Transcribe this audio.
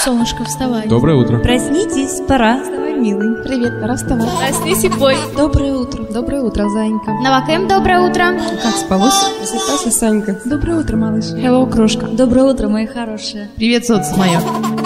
Солнышко, вставай. Доброе утро. Проснитесь, пора. Вставай, милый. Привет, пора вставать. Проснись и пой. Доброе утро. Доброе утро, Зайенька. Навакаем, доброе утро. Как спалось? Просыпайся, Санька. Доброе утро, малыш. Hello, крошка. Доброе утро, мои хорошие. Привет, соц моя.